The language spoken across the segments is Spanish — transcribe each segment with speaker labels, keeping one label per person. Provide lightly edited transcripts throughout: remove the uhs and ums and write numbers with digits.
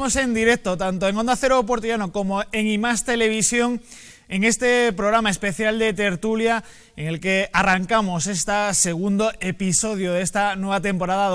Speaker 1: estamos en directo, tanto en Onda Cero Puertollano como en IMAX Televisión, en este programa especial de tertulia en el que arrancamos este segundo episodio de esta nueva temporada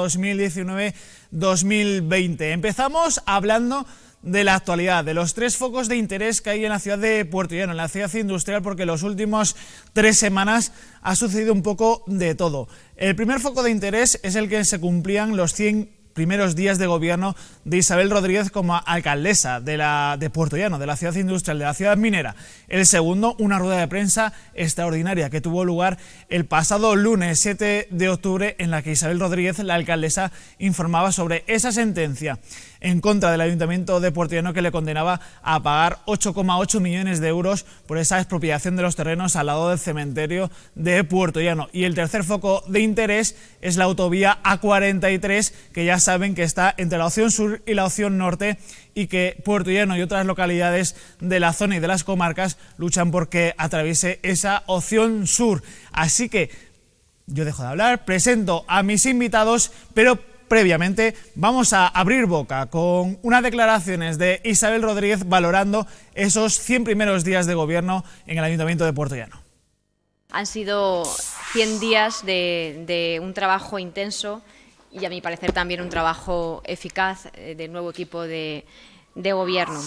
Speaker 1: 2019-2020. Empezamos hablando de la actualidad, de los tres focos de interés que hay en la ciudad de Puertollano, en la ciudad industrial, porque los últimos 3 semanas ha sucedido un poco de todo. El primer foco de interés es el que se cumplían los 100 primeros días de gobierno de Isabel Rodríguez como alcaldesa de Puertollano, de la ciudad industrial, de la ciudad minera. El segundo, una rueda de prensa extraordinaria que tuvo lugar el pasado lunes 7 de octubre, en la que Isabel Rodríguez, la alcaldesa, informaba sobre esa sentencia en contra del Ayuntamiento de Puertollano que le condenaba a pagar 8,8 millones de euros por esa expropiación de los terrenos al lado del cementerio de Puertollano. Y el tercer foco de interés es la autovía A43, que ya saben que está entre la opción sur y la opción norte, y que Puertollano y otras localidades de la zona y de las comarcas luchan porque atraviese esa opción sur. Así que yo dejo de hablar, presento a mis invitados, pero previamente vamos a abrir boca con unas declaraciones de Isabel Rodríguez valorando esos 100 primeros días de gobierno en el Ayuntamiento de Puertollano.
Speaker 2: Han sido 100 días de un trabajo intenso y, a mi parecer, también un trabajo eficaz del nuevo equipo de gobierno.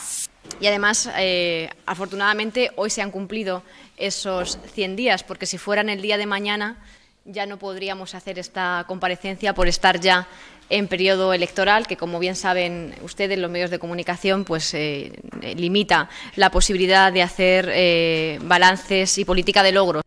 Speaker 2: Y además, afortunadamente, hoy se han cumplido esos 100 días, porque si fueran el día de mañana ya no podríamos hacer esta comparecencia por estar ya en periodo electoral, que, como bien saben ustedes, los medios de comunicación, pues limita la posibilidad de hacer balances y política de logros.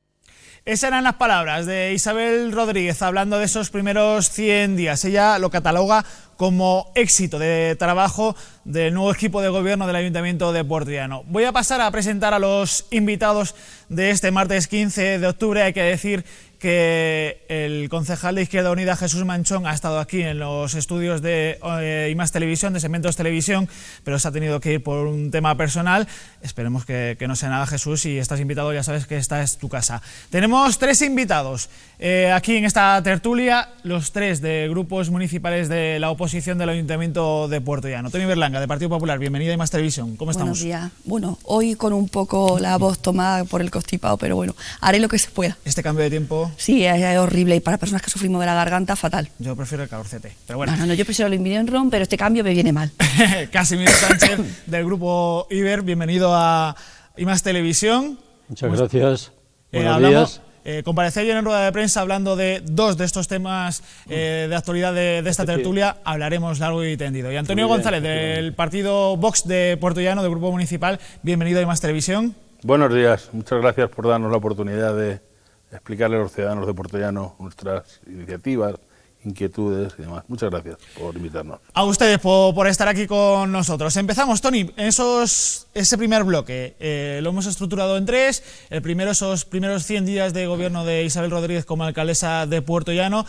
Speaker 1: Esas eran las palabras de Isabel Rodríguez hablando de esos primeros 100 días. Ella lo cataloga como éxito de trabajo del nuevo equipo de gobierno del Ayuntamiento de Puertollano. Voy a pasar a presentar a los invitados de este martes 15 de octubre. Hay que decir que el concejal de Izquierda Unida, Jesús Manchón, ha estado aquí en los estudios de IMAX Televisión, de Segmentos Televisión, pero se ha tenido que ir por un tema personal. Esperemos que no sea nada, Jesús, y estás invitado, ya sabes que esta es tu casa. Tenemos 3 invitados aquí en esta tertulia, los 3 de grupos municipales de la oposición del Ayuntamiento de Puertollano. Toni Berlanga, de Partido Popular, bienvenida a IMAX Televisión. ¿Cómo estamos?
Speaker 3: Buenos días. Bueno, hoy con un poco la voz tomada por el constipado, pero bueno, haré lo que se pueda.
Speaker 1: Este cambio de tiempo...
Speaker 3: Sí, es horrible, y para personas que sufrimos de la garganta, fatal.
Speaker 1: Yo prefiero el calorcete, pero bueno.
Speaker 3: No, yo prefiero el invierno, pero este cambio me viene mal.
Speaker 1: Casimiro Sánchez, del grupo Iber, bienvenido a IMAX Televisión.
Speaker 4: Muchas gracias. Buenos días.
Speaker 1: Comparecí ayer en rueda de prensa hablando de 2 de estos temas de actualidad de esta tertulia. Hablaremos largo y tendido. Y Antonio González, del partido Vox de Puertollano, del grupo municipal, bienvenido a IMAX Televisión.
Speaker 5: Buenos días, muchas gracias por darnos la oportunidad de explicarle a los ciudadanos de Puertollano nuestras iniciativas, inquietudes y demás. Muchas gracias por invitarnos.
Speaker 1: A ustedes por estar aquí con nosotros. Empezamos, Toni, ese primer bloque. Lo hemos estructurado en 3. El primero, esos primeros 100 días de gobierno de Isabel Rodríguez como alcaldesa de Puertollano.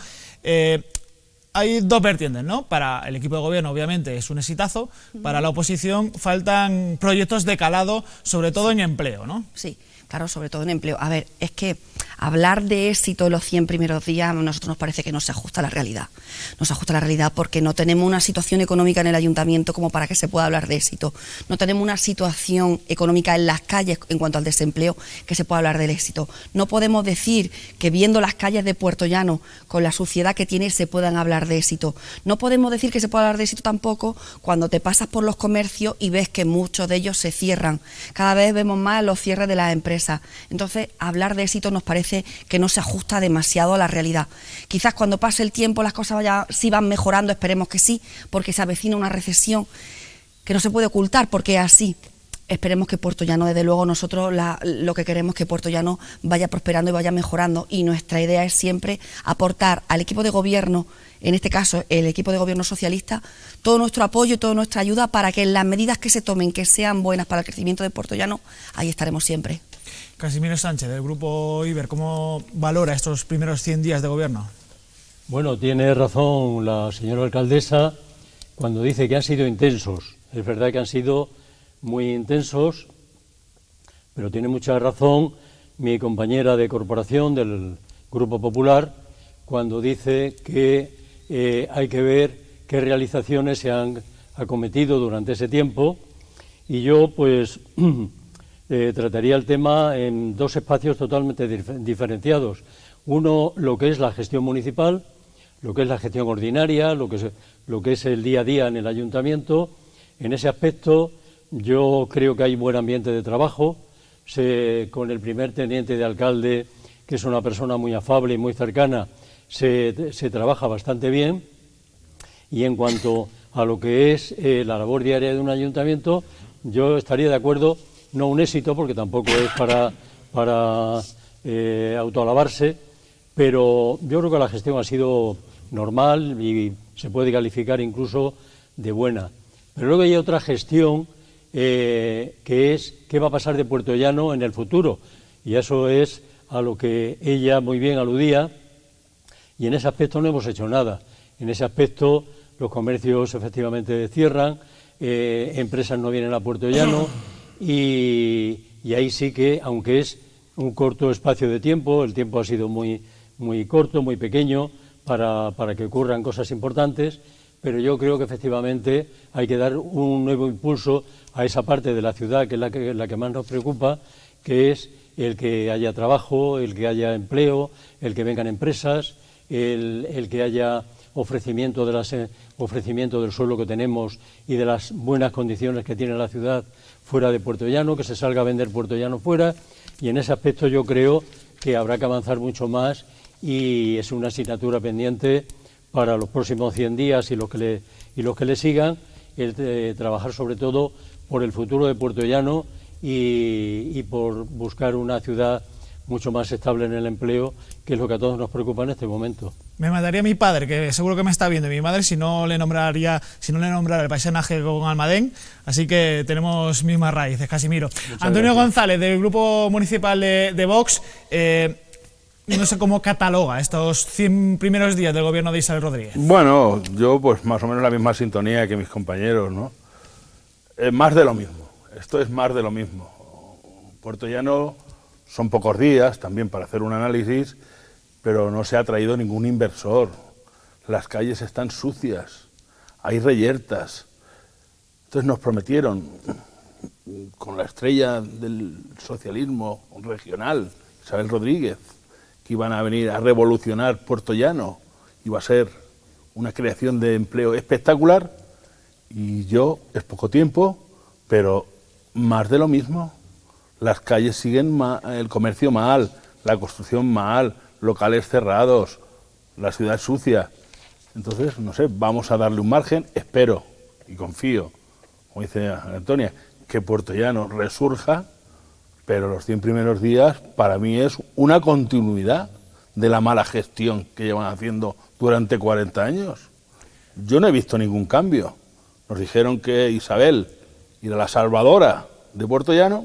Speaker 1: Hay 2 vertientes, ¿no? Para el equipo de gobierno, obviamente, es un exitazo. Para la oposición faltan proyectos de calado, sobre todo en empleo, ¿no?
Speaker 3: Sí. Claro, sobre todo en empleo. A ver, es que hablar de éxito en los 100 primeros días a nosotros nos parece que no se ajusta a la realidad. No se ajusta a la realidad porque no tenemos una situación económica en el ayuntamiento como para que se pueda hablar de éxito. No tenemos una situación económica en las calles en cuanto al desempleo que se pueda hablar del éxito. No podemos decir que viendo las calles de Puertollano con la suciedad que tiene se puedan hablar de éxito. No podemos decir que se pueda hablar de éxito tampoco cuando te pasas por los comercios y ves que muchos de ellos se cierran. Cada vez vemos más los cierres de las empresas. Entonces, hablar de éxito nos parece que no se ajusta demasiado a la realidad. Quizás cuando pase el tiempo las cosas sí van mejorando, esperemos que sí, porque se avecina una recesión que no se puede ocultar, porque es así. Esperemos que Puertollano, desde luego, nosotros lo que queremos es que Puertollano vaya prosperando y vaya mejorando, y nuestra idea es siempre aportar al equipo de gobierno, en este caso el equipo de gobierno socialista, todo nuestro apoyo y toda nuestra ayuda para que las medidas que se tomen, que sean buenas para el crecimiento de Puertollano, ahí estaremos siempre.
Speaker 1: Casimiro Sánchez, del grupo Iber, ¿cómo valora estos primeros 100 días de gobierno?
Speaker 4: Bueno, tiene razón la señora alcaldesa cuando dice que han sido intensos. Es verdad que han sido muy intensos, pero tiene mucha razón mi compañera de corporación del Grupo Popular cuando dice que hay que ver qué realizaciones se han acometido durante ese tiempo, y yo pues trataría el tema en dos espacios totalmente diferenciados. Uno, lo que es la gestión municipal, lo que es la gestión ordinaria, lo que es el día a día en el ayuntamiento. En ese aspecto yo creo que hay buen ambiente de trabajo. Con el primer teniente de alcalde, que es una persona muy afable y muy cercana, se trabaja bastante bien. Y en cuanto a lo que es la labor diaria de un ayuntamiento, yo estaría de acuerdo, no un éxito, porque tampoco es para autoalabarse, pero yo creo que la gestión ha sido normal y se puede calificar incluso de buena. Pero luego hay otra gestión que es qué va a pasar de Puertollano en el futuro, y eso es a lo que ella muy bien aludía, y en ese aspecto no hemos hecho nada. En ese aspecto los comercios efectivamente cierran, empresas no vienen a Puertollano, y ahí sí que, aunque es un corto espacio de tiempo, el tiempo ha sido muy corto, muy pequeño, para que ocurran cosas importantes, pero yo creo que efectivamente hay que dar un nuevo impulso a esa parte de la ciudad que es la que más nos preocupa, que es el que haya trabajo, el que haya empleo, el que vengan empresas, el que haya ofrecimiento del suelo que tenemos y de las buenas condiciones que tiene la ciudad fuera de Puertollano, que se salga a vender Puertollano fuera, y en ese aspecto yo creo que habrá que avanzar mucho más, y es una asignatura pendiente para los próximos 100 días y los que le sigan, el trabajar sobre todo por el futuro de Puertollano y por buscar una ciudad mucho más estable en el empleo, que es lo que a todos nos preocupa en este momento.
Speaker 1: Me mandaría mi padre, que seguro que me está viendo, mi madre, si no le nombrara el paisanaje con Almadén, así que tenemos mismas raíces, Casimiro.
Speaker 4: Muchas
Speaker 1: Antonio
Speaker 4: gracias.
Speaker 1: González, del Grupo Municipal de Vox, no sé cómo cataloga estos 100 primeros días del gobierno de Isabel Rodríguez.
Speaker 5: Bueno, yo pues más o menos la misma sintonía que mis compañeros, ¿no? Más de lo mismo, esto es más de lo mismo. Puertollano son pocos días también para hacer un análisis, pero no se ha traído ningún inversor. Las calles están sucias, hay reyertas. Entonces nos prometieron, con la estrella del socialismo regional, Isabel Rodríguez, que iban a venir a revolucionar Puertollano, iba a ser una creación de empleo espectacular, y es poco tiempo, pero más de lo mismo. Las calles siguen mal, el comercio mal, la construcción mal, locales cerrados, la ciudad sucia. Entonces, no sé, vamos a darle un margen, espero y confío, como dice Antonia, que Puertollano resurja, pero los 100 primeros días para mí es una continuidad de la mala gestión que llevan haciendo durante 40 años. Yo no he visto ningún cambio. Nos dijeron que Isabel era la salvadora de Puertollano,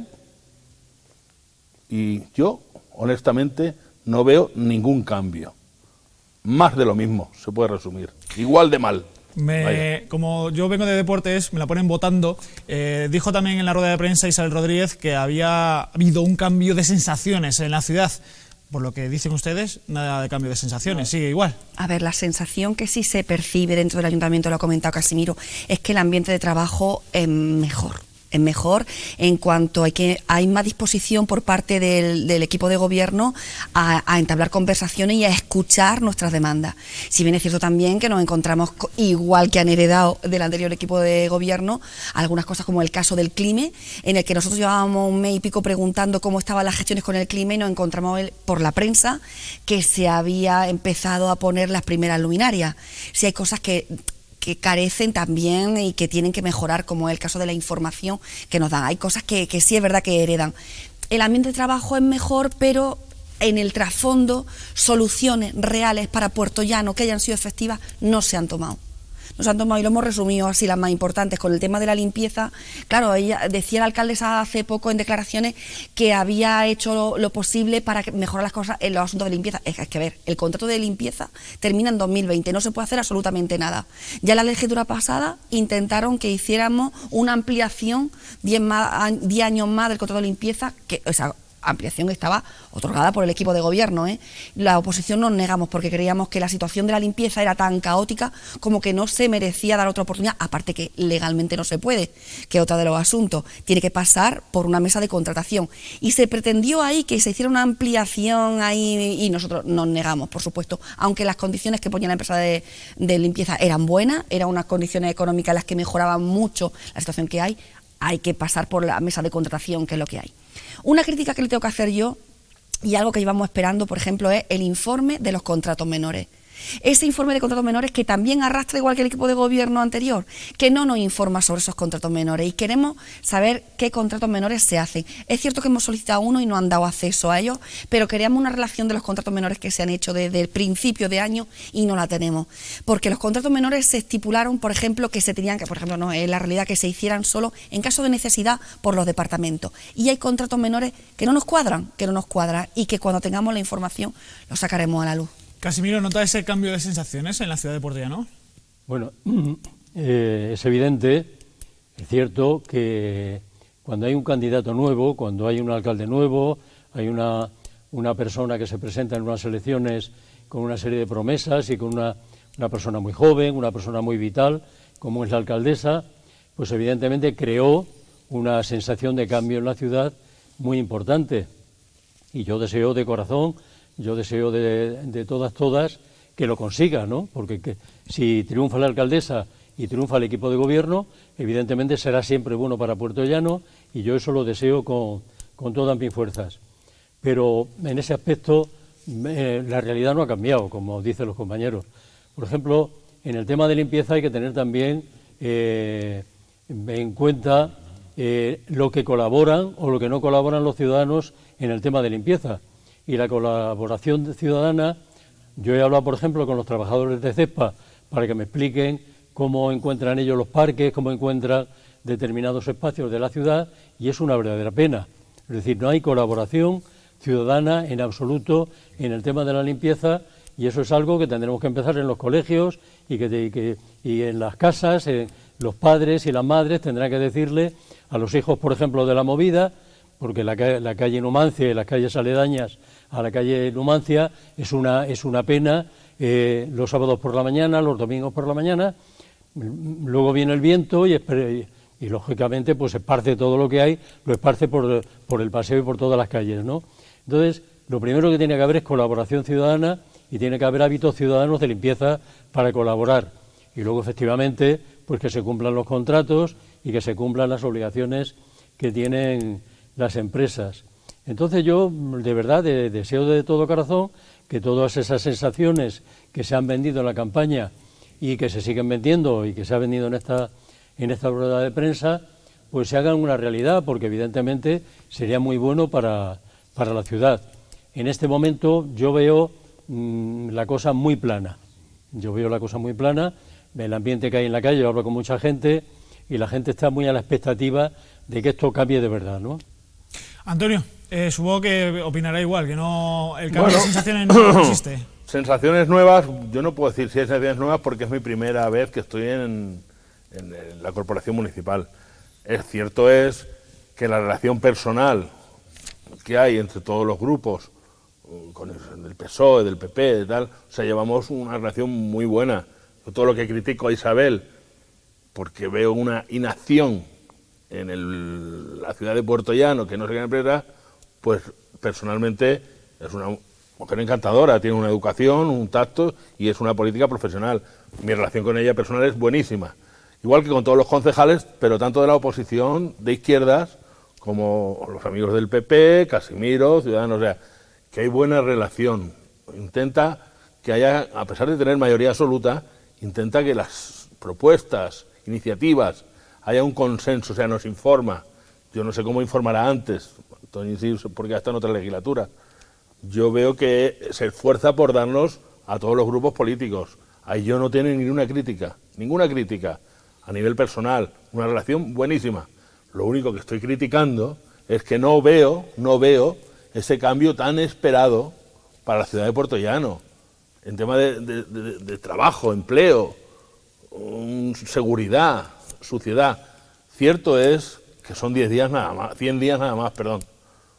Speaker 5: y yo, honestamente, no veo ningún cambio. Más de lo mismo, se puede resumir. Igual de mal.
Speaker 1: Como yo vengo de deportes, me la ponen votando. Dijo también en la rueda de prensa Isabel Rodríguez que había habido un cambio de sensaciones en la ciudad. Por lo que dicen ustedes, nada de cambio de sensaciones, sigue igual.
Speaker 3: A ver, la sensación que sí se percibe dentro del ayuntamiento, lo ha comentado Casimiro, es que el ambiente de trabajo es mejor. Es mejor en cuanto a que hay más disposición por parte del equipo de gobierno a entablar conversaciones y a escuchar nuestras demandas. Si bien es cierto también que nos encontramos, igual que han heredado del anterior equipo de gobierno, algunas cosas como el caso del CLIME, en el que nosotros llevábamos un mes y pico preguntando cómo estaban las gestiones con el CLIME, y nos encontramos por la prensa que se había empezado a poner las primeras luminarias. Si hay cosas que carecen también y que tienen que mejorar, como es el caso de la información que nos dan. Hay cosas que sí es verdad que heredan. El ambiente de trabajo es mejor, pero en el trasfondo soluciones reales para Puertollano que hayan sido efectivas no se han tomado. No se han tomado, y lo hemos resumido así las más importantes. Con el tema de la limpieza, claro, ella decía la alcaldesa hace poco en declaraciones que había hecho lo posible para mejorar las cosas en los asuntos de limpieza. Es que, a ver, el contrato de limpieza termina en 2020, no se puede hacer absolutamente nada. Ya en la legislatura pasada intentaron que hiciéramos una ampliación 10 años más del contrato de limpieza, que, o sea, ampliación estaba otorgada por el equipo de gobierno, ¿eh? La oposición nos negamos porque creíamos que la situación de la limpieza era tan caótica como que no se merecía dar otra oportunidad, aparte que legalmente no se puede, que otro de los asuntos, tiene que pasar por una mesa de contratación. Y se pretendió ahí que se hiciera una ampliación ahí y nosotros nos negamos, por supuesto, aunque las condiciones que ponía la empresa de limpieza eran buenas, eran unas condiciones económicas las que mejoraban mucho la situación que hay que pasar por la mesa de contratación, que es lo que hay. Una crítica que le tengo que hacer yo, y algo que llevamos esperando, por ejemplo, es el informe de los contratos menores. Ese informe de contratos menores que también arrastra igual que el equipo de gobierno anterior, que no nos informa sobre esos contratos menores y queremos saber qué contratos menores se hacen. Es cierto que hemos solicitado uno y no han dado acceso a ellos, pero queríamos una relación de los contratos menores que se han hecho desde el principio de año y no la tenemos. Porque los contratos menores se estipularon, por ejemplo, que se tenían que, por ejemplo, no es la realidad que se hicieran solo en caso de necesidad por los departamentos. Y hay contratos menores que no nos cuadran y que cuando tengamos la información los sacaremos a la luz.
Speaker 1: Casimiro, ¿nota ese cambio de sensaciones en la ciudad de Puerto Llano?
Speaker 4: Bueno, es evidente, es cierto que cuando hay un candidato nuevo, cuando hay un alcalde nuevo, hay una persona que se presenta en unas elecciones con una serie de promesas y con una persona muy joven, una persona muy vital, como es la alcaldesa, pues evidentemente creó una sensación de cambio en la ciudad muy importante. Y yo deseo de corazón, yo deseo de todas que lo consiga, ¿no? Porque si triunfa la alcaldesa y triunfa el equipo de gobierno, evidentemente será siempre bueno para Puerto Llano y yo eso lo deseo con todas mis fuerzas. Pero en ese aspecto la realidad no ha cambiado, como dicen los compañeros. Por ejemplo, en el tema de limpieza hay que tener también en cuenta lo que colaboran o lo que no colaboran los ciudadanos en el tema de limpieza. Y la colaboración ciudadana, yo he hablado, por ejemplo, con los trabajadores de CESPA para que me expliquen cómo encuentran ellos los parques, cómo encuentran determinados espacios de la ciudad, y es una verdadera pena. Es decir, no hay colaboración ciudadana en absoluto en el tema de la limpieza, y eso es algo que tendremos que empezar en los colegios y en las casas. Los padres y las madres tendrán que decirle a los hijos, por ejemplo, de la movida, porque la calle Numancia y las calles aledañas a la calle Numancia es una pena, los sábados por la mañana, los domingos por la mañana, luego viene el viento y lógicamente pues esparce todo lo que hay, lo esparce por el paseo y por todas las calles, ¿no? Entonces, lo primero que tiene que haber es colaboración ciudadana y tiene que haber hábitos ciudadanos de limpieza para colaborar. Y luego, efectivamente, pues que se cumplan los contratos y que se cumplan las obligaciones que tienen las empresas. Entonces yo, de verdad, deseo de todo corazón que todas esas sensaciones que se han vendido en la campaña y que se siguen vendiendo y que se ha vendido en esta rueda de prensa, pues se hagan una realidad, porque evidentemente sería muy bueno para la ciudad. En este momento yo veo la cosa muy plana. El ambiente que hay en la calle, yo hablo con mucha gente y la gente está muy a la expectativa de que esto cambie de verdad, ¿no?
Speaker 1: Antonio, supongo que opinará igual, que no el cambio de sensaciones no existe.
Speaker 5: Sensaciones nuevas, yo no puedo decir si hay sensaciones nuevas porque es mi primera vez que estoy en la corporación municipal. Cierto es que la relación personal que hay entre todos los grupos, con el PSOE, del PP, de tal, o sea, llevamos una relación muy buena. Yo todo lo que critico a Isabel, porque veo una inacción en la ciudad de Puerto Llano, que no se queda empresa, pues personalmente es una mujer encantadora, tiene una educación, un tacto y es una política profesional. Mi relación con ella personal es buenísima. Igual que con todos los concejales, pero tanto de la oposición, de izquierdas, como los amigos del PP, Casimiro, Ciudadanos, o sea, que hay buena relación. Intenta que haya, a pesar de tener mayoría absoluta, intenta que las propuestas, iniciativas, haya un consenso, o sea, nos informa. Yo no sé cómo informará antes, porque ya está en otra legislatura. Yo veo que se esfuerza por darnos a todos los grupos políticos. Ahí yo no tengo ninguna crítica a nivel personal, una relación buenísima. Lo único que estoy criticando es que no veo ese cambio tan esperado para la ciudad de Puerto Llano, en tema de trabajo, empleo, seguridad, suciedad. Cierto es que son 100 días nada más, perdón.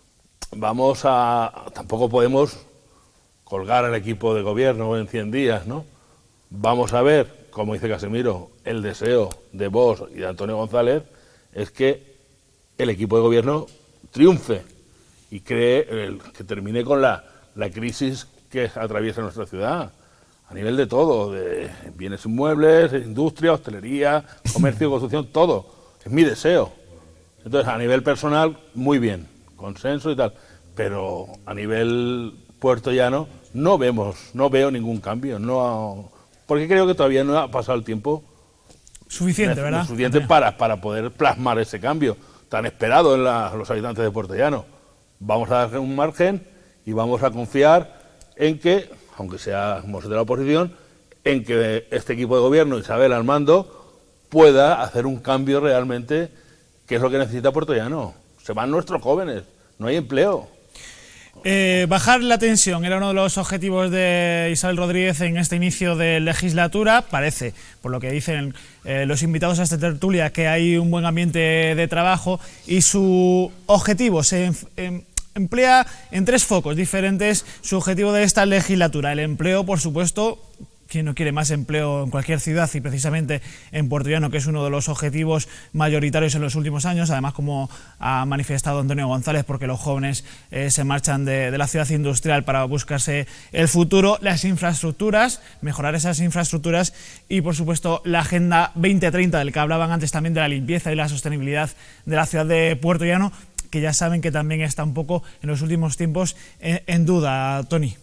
Speaker 5: tampoco podemos colgar al equipo de gobierno en 100 días, ¿no? Vamos a ver, como dice Casimiro, el deseo de Vox y de Antonio González es que el equipo de gobierno triunfe y que termine con la crisis que atraviesa nuestra ciudad, a nivel de todo, de bienes inmuebles, industria, hostelería, comercio, construcción, todo. Es mi deseo. Entonces, a nivel personal, muy bien, consenso y tal, pero a nivel puertollano no veo ningún cambio, porque creo que todavía no ha pasado el tiempo
Speaker 1: suficiente, ¿verdad?
Speaker 5: Suficiente para poder plasmar ese cambio tan esperado en los habitantes de Puerto Llano. Vamos a darle un margen y vamos a confiar en que, aunque seamos de la oposición, en que este equipo de gobierno, Isabel al mando, pueda hacer un cambio realmente, que es lo que necesita Puerto Llano. Se van nuestros jóvenes, no hay empleo.
Speaker 1: Bajar la tensión era uno de los objetivos de Isabel Rodríguez en este inicio de legislatura. Parece, por lo que dicen los invitados a esta tertulia, que hay un buen ambiente de trabajo y su objetivo se emplea en 3 focos diferentes. Su objetivo de esta legislatura: el empleo, por supuesto. ¿Quién no quiere más empleo en cualquier ciudad? Y precisamente en Puerto Llano, que es uno de los objetivos mayoritarios en los últimos años, además, como ha manifestado Antonio González, porque los jóvenes se marchan de la ciudad industrial para buscarse el futuro. Las infraestructuras, mejorar esas infraestructuras y, por supuesto, la Agenda 2030, del que hablaban antes también, de la limpieza y la sostenibilidad de la ciudad de Puerto Llano, que ya saben que también está un poco en los últimos tiempos en duda, Toni.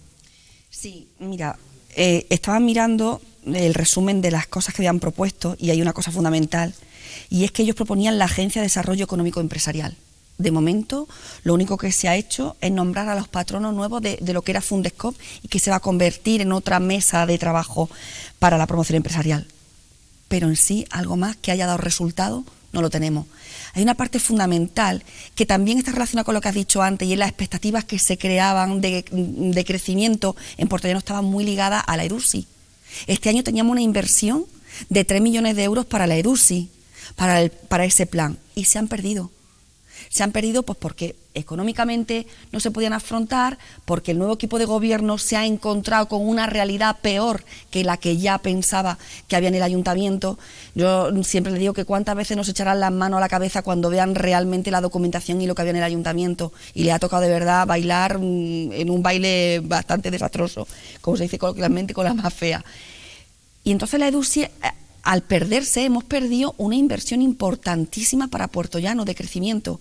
Speaker 3: Sí, mira, estaba mirando el resumen de las cosas que habían propuesto y hay una cosa fundamental, y es que ellos proponían la Agencia de Desarrollo Económico Empresarial. De momento, lo único que se ha hecho es nombrar a los patronos nuevos de lo que era Fundescop y que se va a convertir en otra mesa de trabajo para la promoción empresarial. Pero en sí, algo más que haya dado resultado, no lo tenemos. Hay una parte fundamental que también está relacionada con lo que has dicho antes, y es las expectativas que se creaban de crecimiento en Puerto Llano estaban muy ligadas a la EDUSI. Este año teníamos una inversión de 3 millones de euros para la EDUSI, para ese plan, y se han perdido. Se han perdido pues porque económicamente no se podían afrontar, porque el nuevo equipo de gobierno se ha encontrado con una realidad peor que la que ya pensaba que había en el ayuntamiento. Yo siempre le digo que cuántas veces nos echarán las manos a la cabeza cuando vean realmente la documentación y lo que había en el ayuntamiento, y le ha tocado de verdad bailar en un baile bastante desastroso, como se dice coloquialmente, con la más fea. Y entonces la EDUSI, al perderse, hemos perdido una inversión importantísima para Puerto Llano de crecimiento.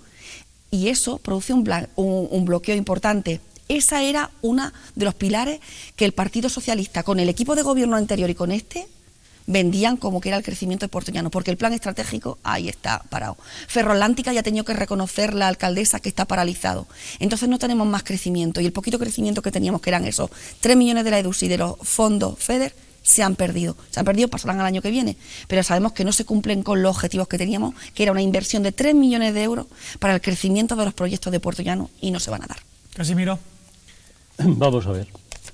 Speaker 3: Y eso produce un bloqueo importante. Esa era una de los pilares que el Partido Socialista, con el equipo de gobierno anterior y con este, vendían como que era el crecimiento de Puerto Llano, porque el plan estratégico ahí está parado. Ferroatlántica ya ha tenido que reconocer la alcaldesa que está paralizado. Entonces no tenemos más crecimiento, y el poquito crecimiento que teníamos, que eran esos 3 millones de la EDUSI y de los fondos FEDER, se han perdido, pasarán al año que viene, pero sabemos que no se cumplen con los objetivos que teníamos, que era una inversión de 3 millones de euros para el crecimiento de los proyectos de Puerto Llano, y no se van a dar.
Speaker 1: Casimiro.
Speaker 4: Vamos a ver.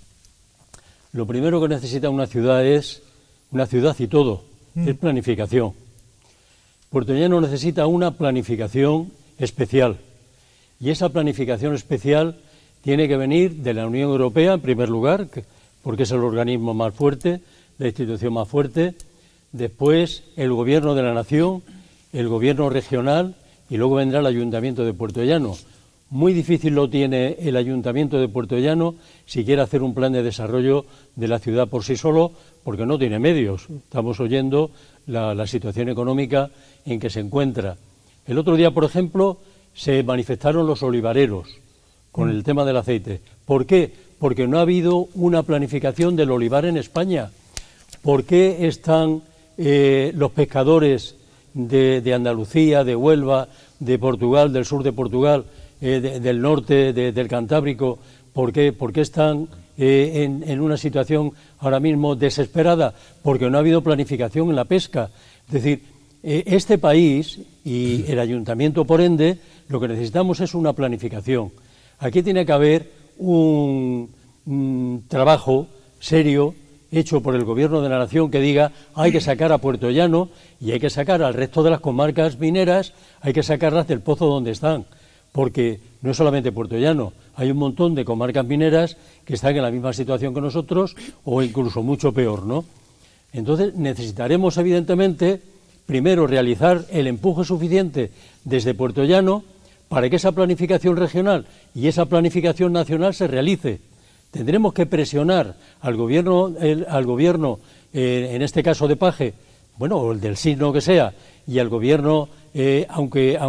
Speaker 4: Lo primero que necesita una ciudad es una ciudad y todo, es planificación. Puerto Llano necesita una planificación especial, y esa planificación especial tiene que venir de la Unión Europea, en primer lugar, porque es el organismo más fuerte, la institución más fuerte, después el Gobierno de la Nación, el Gobierno regional, y luego vendrá el Ayuntamiento de Puerto Llano. Muy difícil lo tiene el Ayuntamiento de Puerto Llano si quiere hacer un plan de desarrollo de la ciudad por sí solo, porque no tiene medios. Estamos oyendo la situación económica en que se encuentra. El otro día, por ejemplo, se manifestaron los olivareros con el tema del aceite. ¿Por qué? Porque no ha habido una planificación del olivar en España. ¿Por qué están los pescadores de Andalucía, de Huelva, de Portugal, del sur de Portugal, del norte, del Cantábrico, por qué están en una situación ahora mismo desesperada? Porque no ha habido planificación en la pesca. Es decir, este país y el ayuntamiento, por ende, lo que necesitamos es una planificación. Aquí tiene que haber un trabajo serio hecho por el Gobierno de la Nación que diga: hay que sacar a Puerto Llano y hay que sacar al resto de las comarcas mineras, hay que sacarlas del pozo donde están, porque no es solamente Puerto Llano, hay un montón de comarcas mineras que están en la misma situación que nosotros o incluso mucho peor, ¿no? Entonces necesitaremos evidentemente primero realizar el empuje suficiente desde Puerto Llano para que esa planificación regional y esa planificación nacional se realice. Tendremos que presionar al gobierno, en este caso de Paje, bueno, o el del signo que sea, y al gobierno, aunque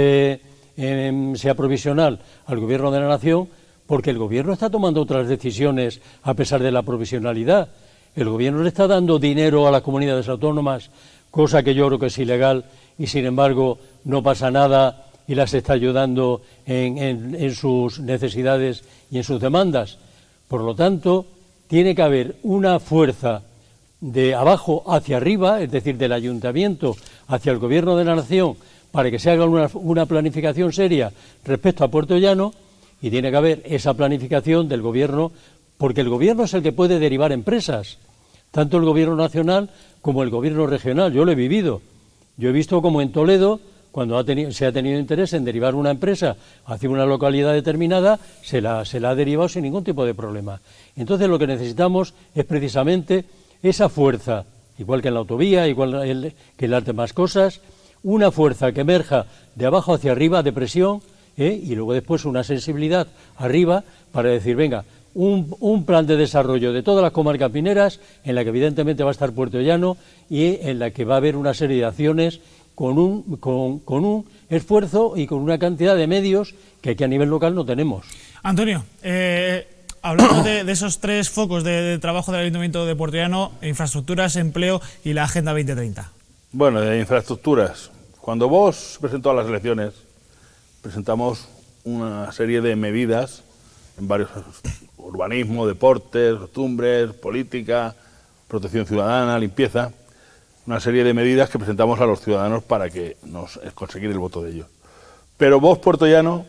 Speaker 4: sea provisional, al gobierno de la nación, porque el gobierno está tomando otras decisiones a pesar de la provisionalidad. El gobierno le está dando dinero a las comunidades autónomas, cosa que yo creo que es ilegal, y sin embargo no pasa nada y las está ayudando en sus necesidades y en sus demandas. Por lo tanto, tiene que haber una fuerza de abajo hacia arriba, es decir, del ayuntamiento hacia el gobierno de la nación, para que se haga una planificación seria respecto a Puerto Llano, y tiene que haber esa planificación del gobierno, porque el gobierno es el que puede derivar empresas, tanto el gobierno nacional como el gobierno regional. Yo lo he vivido. Yo he visto como en Toledo, cuando se ha tenido interés en derivar una empresa hacia una localidad determinada, se la ha derivado sin ningún tipo de problema. Entonces lo que necesitamos es precisamente esa fuerza, igual que en la autovía, igual que en las demás cosas, una fuerza que emerja de abajo hacia arriba, de presión, y luego después una sensibilidad arriba para decir, venga, un plan de desarrollo de todas las comarcas mineras, en la que evidentemente va a estar Puerto Llano y en la que va a haber una serie de acciones con un esfuerzo y con una cantidad de medios que aquí a nivel local no tenemos.
Speaker 1: Antonio, hablando de esos tres focos de trabajo del Ayuntamiento de Puerto Llano: infraestructuras, empleo y la Agenda 2030.
Speaker 5: Bueno, de infraestructuras. Cuando vos presentó a las elecciones, presentamos una serie de medidas en varios: urbanismo, deportes, costumbres, política, protección ciudadana, limpieza, una serie de medidas que presentamos a los ciudadanos para que conseguir el voto de ellos. Pero vos, Puerto Llano,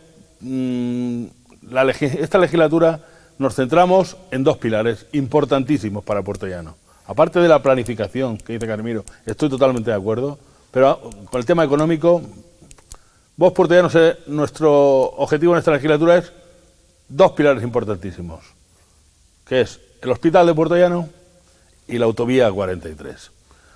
Speaker 5: esta legislatura nos centramos en dos pilares importantísimos para Puerto Llano. Aparte de la planificación que dice Carmiro, estoy totalmente de acuerdo, pero con el tema económico, vos, Puerto Llano, nuestro objetivo en esta legislatura es dos pilares importantísimos, que es el Hospital de Puerto Llano y la Autovía 43.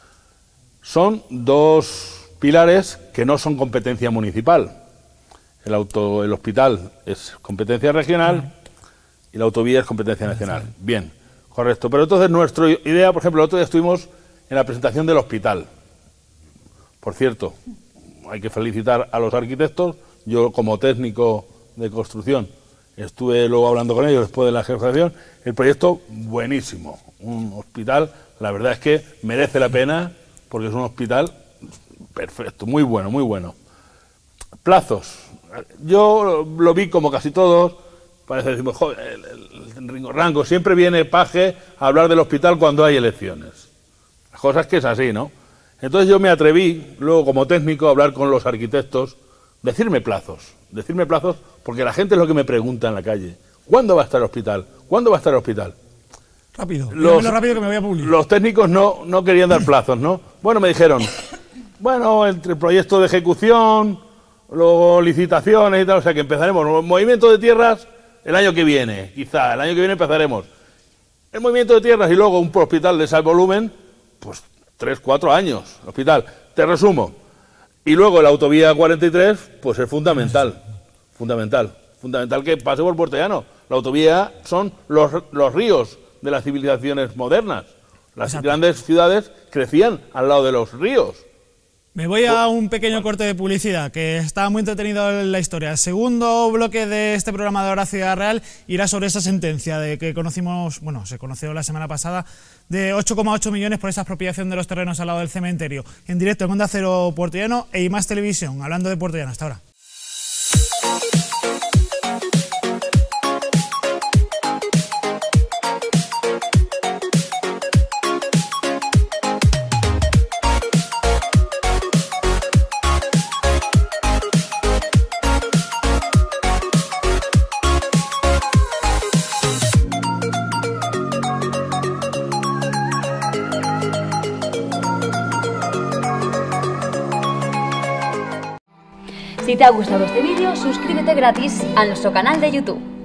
Speaker 5: Son dos pilares que no son competencia municipal. El hospital es competencia regional y la autovía es competencia nacional. Bien, correcto. Pero entonces nuestra idea, por ejemplo, el otro día estuvimos en la presentación del hospital. Por cierto, hay que felicitar a los arquitectos. Yo, como técnico de construcción, estuve luego hablando con ellos después de la ejecución. El proyecto, buenísimo. Un hospital, la verdad es que merece la pena, porque es un hospital perfecto, muy bueno, muy bueno. Plazos. Yo lo vi como casi todos. Parece decir, joder, el Ringo Rango, siempre viene Paje a hablar del hospital cuando hay elecciones. La cosa es que es así, ¿no? Entonces yo me atreví, luego como técnico, a hablar con los arquitectos, decirme plazos, porque la gente es lo que me pregunta en la calle. ¿Cuándo va a estar el hospital? ¿Cuándo va a estar el hospital?
Speaker 1: Rápido, lo rápido que me voy a publicar.
Speaker 5: Los técnicos no querían dar plazos, ¿no? Bueno, me dijeron, bueno, entre el proyecto de ejecución, luego licitaciones y tal, o sea que empezaremos. Movimiento de tierras el año que viene, quizá, el año que viene empezaremos. El movimiento de tierras y luego un hospital de ese volumen, pues 3, 4 años, hospital. Te resumo. Y luego la autovía 43, pues es fundamental que pase por Puerto Llano. La autovía son los ríos de las civilizaciones modernas. Las grandes ciudades crecían al lado de los ríos.
Speaker 1: Me voy a un pequeño corte de publicidad, que está muy entretenido en la historia. El segundo bloque de este programa de Hora Ciudad Real irá sobre esa sentencia de que conocimos, bueno, se conoció la semana pasada, de 8,8 millones por esa expropiación de los terrenos al lado del cementerio. En directo en Onda Cero Puerto Llano e IMAX Televisión, hablando de Puerto Llano. Hasta ahora.
Speaker 6: Si te ha gustado este vídeo, suscríbete gratis a nuestro canal de YouTube.